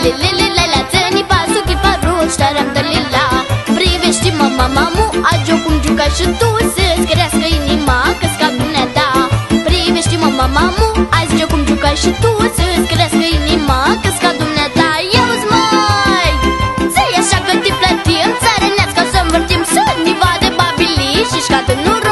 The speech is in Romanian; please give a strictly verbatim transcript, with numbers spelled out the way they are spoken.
lililililila, țăni pasul chiparul, ștaram de lila. Privește-mă, mamamu, azi eu cum juca și tu, să-ți crească inima, că-s ca dumneata. Privește-mă, mamamu, azi eu cum juca și tu, să-ți crească inima, că-s ca dumneata. Ia-uzi, măi, zi așa că te plătim, țărănească să învârtim, să-ni vadă babilii și-și cadă în urmă.